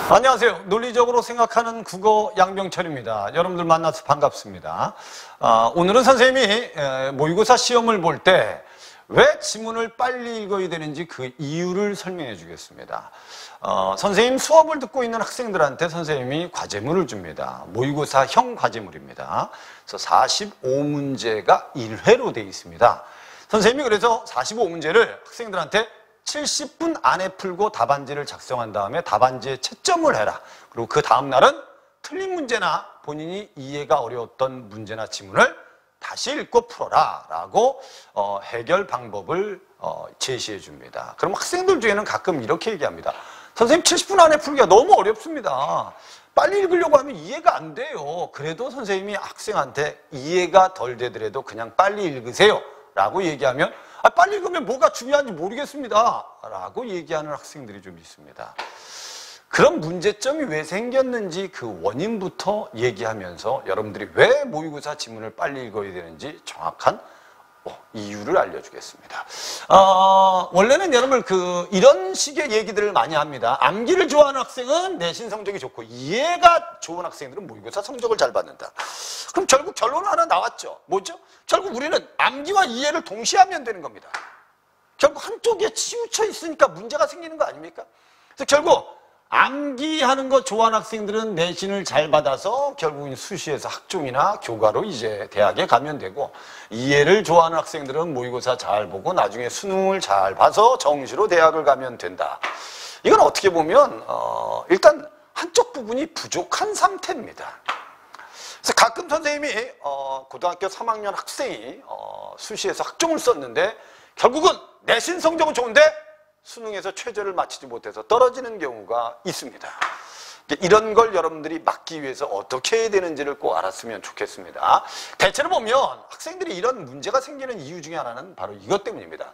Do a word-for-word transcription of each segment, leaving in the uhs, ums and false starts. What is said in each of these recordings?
안녕하세요. 논리적으로 생각하는 국어 양병철입니다. 여러분들 만나서 반갑습니다. 아, 오늘은 선생님이 에, 모의고사 시험을 볼 때 왜 지문을 빨리 읽어야 되는지 그 이유를 설명해 주겠습니다. 어, 선생님 수업을 듣고 있는 학생들한테 선생님이 과제물을 줍니다. 모의고사형 과제물입니다. 그래서 사십오 문제가 일 회로 되어 있습니다. 선생님이 그래서 사십오 문제를 학생들한테 칠십 분 안에 풀고 답안지를 작성한 다음에 답안지에 채점을 해라. 그리고 그 다음 날은 틀린 문제나 본인이 이해가 어려웠던 문제나 지문을 다시 읽고 풀어라 라고 어, 해결 방법을 어, 제시해 줍니다. 그럼 학생들 중에는 가끔 이렇게 얘기합니다. 선생님 칠십 분 안에 풀기가 너무 어렵습니다. 빨리 읽으려고 하면 이해가 안 돼요. 그래도 선생님이 학생한테 이해가 덜 되더라도 그냥 빨리 읽으세요 라고 얘기하면 아, 빨리 읽으면 뭐가 중요한지 모르겠습니다 라고 얘기하는 학생들이 좀 있습니다. 그런 문제점이 왜 생겼는지 그 원인부터 얘기하면서 여러분들이 왜 모의고사 지문을 빨리 읽어야 되는지 정확한 이유를 알려주겠습니다. 어, 원래는 여러분 그 이런 식의 얘기들을 많이 합니다. 암기를 좋아하는 학생은 내신 성적이 좋고 이해가 좋은 학생들은 모의고사 성적을 잘 받는다. 그럼 결국 결론 하나 나왔죠. 뭐죠? 결국 우리는 암기와 이해를 동시에 하면 되는 겁니다. 결국 한쪽에 치우쳐 있으니까 문제가 생기는 거 아닙니까? 그래서 결국 암기하는 거 좋아하는 학생들은 내신을 잘 받아서 결국은 수시에서 학종이나 교과로 이제 대학에 가면 되고, 이해를 좋아하는 학생들은 모의고사 잘 보고 나중에 수능을 잘 봐서 정시로 대학을 가면 된다. 이건 어떻게 보면 어, 일단 한쪽 부분이 부족한 상태입니다. 그래서 가끔 선생님이 어, 고등학교 삼 학년 학생이 어, 수시에서 학종을 썼는데 결국은 내신 성적은 좋은데 수능에서 최저를 맞추지 못해서 떨어지는 경우가 있습니다. 이런 걸 여러분들이 막기 위해서 어떻게 해야 되는지를 꼭 알았으면 좋겠습니다. 대체로 보면 학생들이 이런 문제가 생기는 이유 중에 하나는 바로 이것 때문입니다.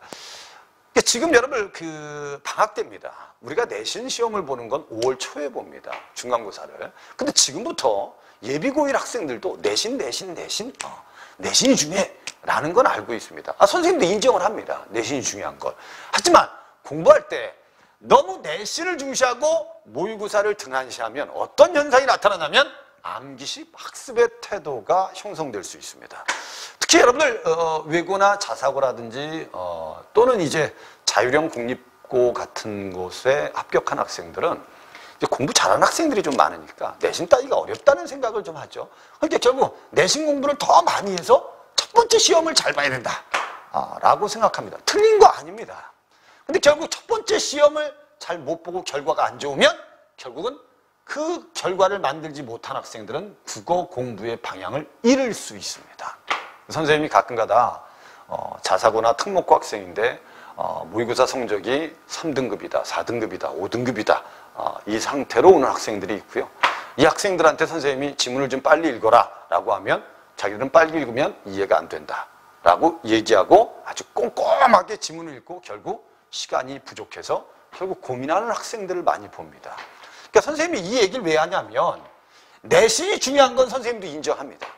지금 여러분 그 방학 때입니다. 우리가 내신 시험을 보는 건 오월 초에 봅니다. 중간고사를. 근데 지금부터 예비고일 학생들도 내신 내신 내신 어, 내신이 중요해 라는 건 알고 있습니다. 아, 선생님도 인정을 합니다. 내신이 중요한 걸. 하지만 공부할 때 너무 내신을 중시하고 모의고사를 등한시하면 어떤 현상이 나타나냐면 암기식 학습의 태도가 형성될 수 있습니다. 특히 여러분들 어, 외고나 자사고라든지 어, 또는 이제 자율형 공립고 같은 곳에 합격한 학생들은 이제 공부 잘하는 학생들이 좀 많으니까 내신 따기가 어렵다는 생각을 좀 하죠. 그러니까 결국 내신 공부를 더 많이 해서 첫 번째 시험을 잘 봐야 된다 아, 라고 생각합니다. 틀린 거 아닙니다. 근데 결국 첫 번째 시험을 잘 못 보고 결과가 안 좋으면 결국은 그 결과를 만들지 못한 학생들은 국어 공부의 방향을 잃을 수 있습니다. 선생님이 가끔가다 어, 자사고나 특목고 학생인데 어, 모의고사 성적이 삼 등급이다, 사 등급이다, 오 등급이다 어, 이 상태로 오는 학생들이 있고요. 이 학생들한테 선생님이 지문을 좀 빨리 읽어라 라고 하면 자기들은 빨리 읽으면 이해가 안 된다 라고 얘기하고 아주 꼼꼼하게 지문을 읽고 결국 시간이 부족해서 결국 고민하는 학생들을 많이 봅니다. 그러니까 선생님이 이 얘기를 왜 하냐면 내신이 중요한 건 선생님도 인정합니다.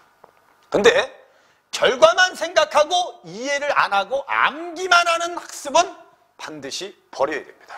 근데 결과만 생각하고 이해를 안 하고 암기만 하는 학습은 반드시 버려야 됩니다.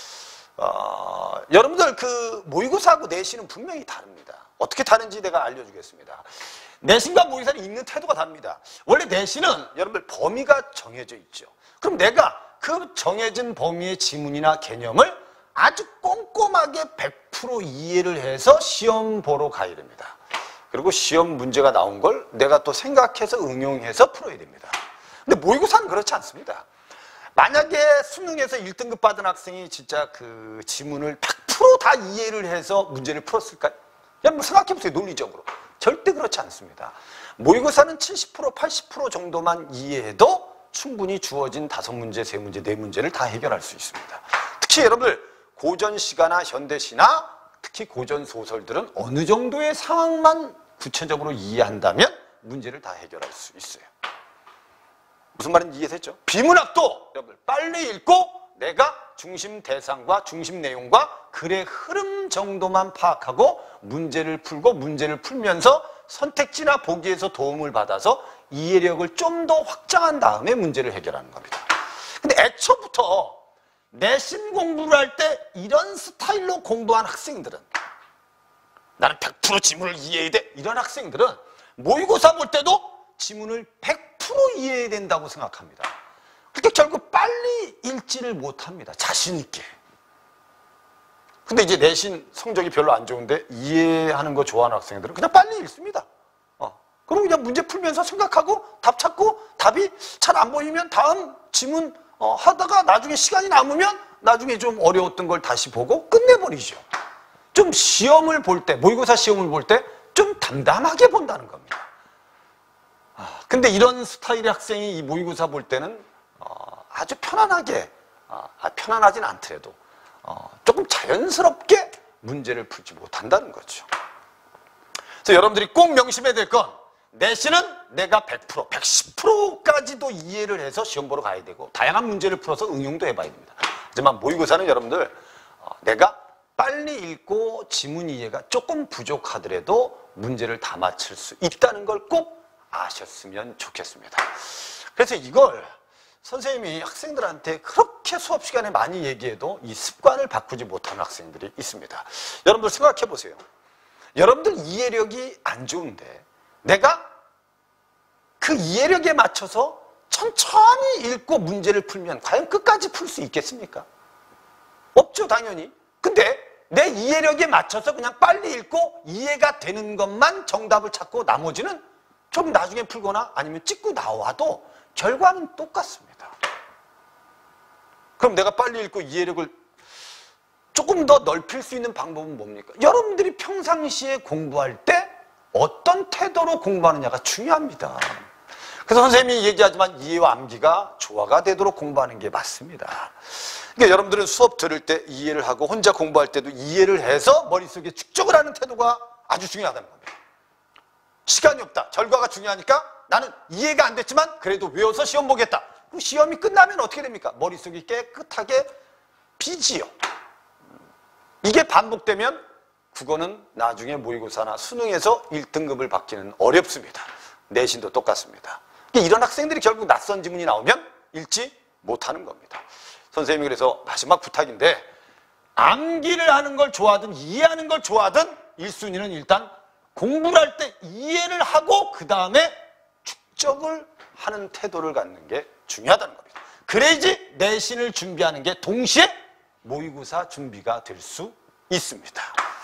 어, 여러분들 그 모의고사하고 내신은 분명히 다릅니다. 어떻게 다른지 내가 알려주겠습니다. 내신과 모의고사는 읽는 태도가 다릅니다. 원래 내신은 여러분들 범위가 정해져 있죠. 그럼 내가 그 정해진 범위의 지문이나 개념을 아주 꼼꼼하게 백 퍼센트 이해를 해서 시험 보러 가야 됩니다. 그리고 시험 문제가 나온 걸 내가 또 생각해서 응용해서 풀어야 됩니다. 근데 모의고사는 그렇지 않습니다. 만약에 수능에서 일 등급 받은 학생이 진짜 그 지문을 백 퍼센트 다 이해를 해서 문제를 풀었을까요? 여러분 생각해보세요. 논리적으로. 절대 그렇지 않습니다. 모의고사는 칠십 퍼센트, 팔십 퍼센트 정도만 이해해도 충분히 주어진 다섯 문제, 세 문제, 네 문제를 다 해결할 수 있습니다. 특히 여러분들 고전시가나 현대시나 특히 고전 소설들은 어느 정도의 상황만 구체적으로 이해한다면 문제를 다 해결할 수 있어요. 무슨 말인지 이해됐죠? 비문학도 여러분들 빨리 읽고 내가 중심 대상과 중심 내용과 글의 흐름 정도만 파악하고 문제를 풀고 문제를 풀면서 선택지나 보기에서 도움을 받아서 이해력을 좀 더 확장한 다음에 문제를 해결하는 겁니다. 근데 애초부터 내신 공부를 할 때 이런 스타일로 공부한 학생들은, 나는 백 퍼센트 지문을 이해해야 돼, 이런 학생들은 모의고사 볼 때도 지문을 백 퍼센트 이해해야 된다고 생각합니다. 그러니까 결국 빨리 읽지를 못합니다. 자신 있게. 근데 이제 내신 성적이 별로 안 좋은데 이해하는 거 좋아하는 학생들은 그냥 빨리 읽습니다. 어. 그럼 그냥 문제 풀면서 생각하고 답 찾고 답이 잘 안 보이면 다음 지문 어, 하다가 나중에 시간이 남으면 나중에 좀 어려웠던 걸 다시 보고 끝내버리죠. 좀 시험을 볼 때, 모의고사 시험을 볼 때 좀 담담하게 본다는 겁니다. 아, 근데 이런 스타일의 학생이 이 모의고사 볼 때는 어, 아주 편안하게, 어, 아, 편안하진 않더라도 어, 조금 자연스럽게 문제를 풀지 못한다는 거죠. 그래서 여러분들이 꼭 명심해야 될 건, 내신은 내가 백 퍼센트, 백십 퍼센트까지도 이해를 해서 시험 보러 가야 되고 다양한 문제를 풀어서 응용도 해봐야 됩니다. 하지만 모의고사는 여러분들 어, 내가 빨리 읽고 지문 이해가 조금 부족하더라도 문제를 다 맞출 수 있다는 걸 꼭 아셨으면 좋겠습니다. 그래서 이걸 선생님이 학생들한테 그렇게 수업 시간에 많이 얘기해도 이 습관을 바꾸지 못하는 학생들이 있습니다. 여러분들 생각해 보세요. 여러분들 이해력이 안 좋은데 내가 그 이해력에 맞춰서 천천히 읽고 문제를 풀면 과연 끝까지 풀 수 있겠습니까? 없죠, 당연히. 근데 내 이해력에 맞춰서 그냥 빨리 읽고 이해가 되는 것만 정답을 찾고 나머지는 좀 나중에 풀거나 아니면 찍고 나와도 결과는 똑같습니다. 그럼 내가 빨리 읽고 이해력을 조금 더 넓힐 수 있는 방법은 뭡니까? 여러분들이 평상시에 공부할 때 어떤 태도로 공부하느냐가 중요합니다. 그래서 선생님이 얘기하지만 이해와 암기가 조화가 되도록 공부하는 게 맞습니다. 그러니까 여러분들은 수업 들을 때 이해를 하고 혼자 공부할 때도 이해를 해서 머릿속에 축적을 하는 태도가 아주 중요하다는 겁니다. 시간이 없다. 결과가 중요하니까 나는 이해가 안 됐지만 그래도 외워서 시험 보겠다. 그럼 시험이 끝나면 어떻게 됩니까? 머릿속이 깨끗하게 비지요. 이게 반복되면 국어는 나중에 모의고사나 수능에서 일 등급을 받기는 어렵습니다. 내신도 똑같습니다. 이런 학생들이 결국 낯선 지문이 나오면 읽지 못하는 겁니다. 선생님이 그래서 마지막 부탁인데, 암기를 하는 걸 좋아하든 이해하는 걸 좋아하든 일 순위는 일단 공부를 할 때 이해를 하고 그 다음에 축적을 하는 태도를 갖는 게 중요하다는 겁니다. 그래야지 내신을 준비하는 게 동시에 모의고사 준비가 될 수 있습니다.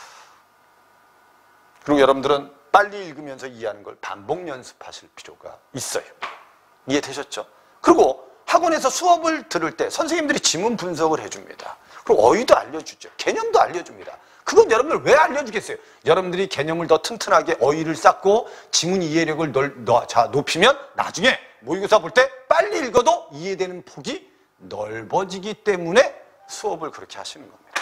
그리고 여러분들은 빨리 읽으면서 이해하는 걸 반복 연습하실 필요가 있어요. 이해되셨죠? 그리고 학원에서 수업을 들을 때 선생님들이 지문 분석을 해줍니다. 그리고 어휘도 알려주죠. 개념도 알려줍니다. 그건 여러분들 왜 알려주겠어요? 여러분들이 개념을 더 튼튼하게 어휘를 쌓고 지문 이해력을 넓, 너, 자, 높이면 나중에 모의고사 볼 때 빨리 읽어도 이해되는 폭이 넓어지기 때문에 수업을 그렇게 하시는 겁니다.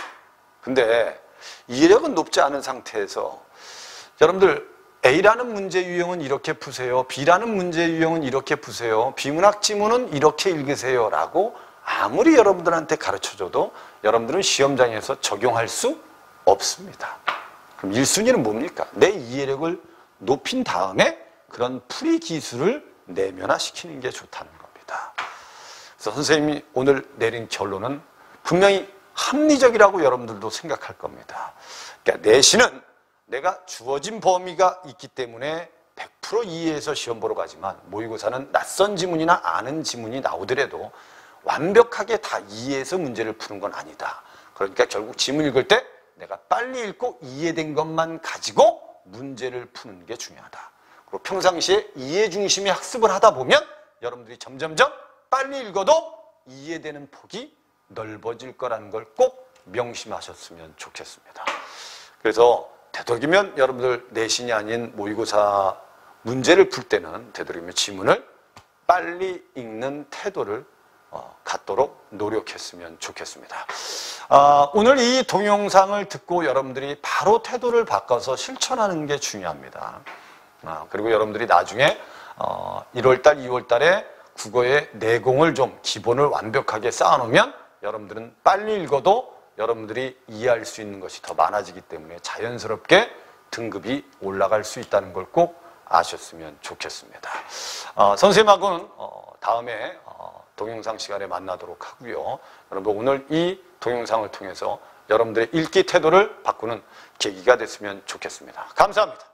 근데 이해력은 높지 않은 상태에서 여러분들 A라는 문제 유형은 이렇게 푸세요. B라는 문제 유형은 이렇게 푸세요. 비문학 지문은 이렇게 읽으세요. 라고 아무리 여러분들한테 가르쳐줘도 여러분들은 시험장에서 적용할 수 없습니다. 그럼 일 순위는 뭡니까? 내 이해력을 높인 다음에 그런 풀이 기술을 내면화시키는 게 좋다는 겁니다. 그래서 선생님이 오늘 내린 결론은 분명히 합리적이라고 여러분들도 생각할 겁니다. 그러니까 내신은 내가 주어진 범위가 있기 때문에 백 퍼센트 이해해서 시험 보러 가지만 모의고사는 낯선 지문이나 아는 지문이 나오더라도 완벽하게 다 이해해서 문제를 푸는 건 아니다. 그러니까 결국 지문 읽을 때 내가 빨리 읽고 이해된 것만 가지고 문제를 푸는 게 중요하다. 그리고 평상시에 이해 중심의 학습을 하다 보면 여러분들이 점점점 빨리 읽어도 이해되는 폭이 넓어질 거라는 걸 꼭 명심하셨으면 좋겠습니다. 그래서 되도록이면 여러분들 내신이 아닌 모의고사 문제를 풀 때는 되도록이면 지문을 빨리 읽는 태도를 어, 갖도록 노력했으면 좋겠습니다. 아, 오늘 이 동영상을 듣고 여러분들이 바로 태도를 바꿔서 실천하는 게 중요합니다. 아, 그리고 여러분들이 나중에 어, 일월달, 이월달에 국어의 내공을 좀 기본을 완벽하게 쌓아놓으면 여러분들은 빨리 읽어도 여러분들이 이해할 수 있는 것이 더 많아지기 때문에 자연스럽게 등급이 올라갈 수 있다는 걸 꼭 아셨으면 좋겠습니다. 어, 선생님하고는 어, 다음에 어, 동영상 시간에 만나도록 하고요. 여러분 오늘 이 동영상을 통해서 여러분들의 읽기 태도를 바꾸는 계기가 됐으면 좋겠습니다. 감사합니다.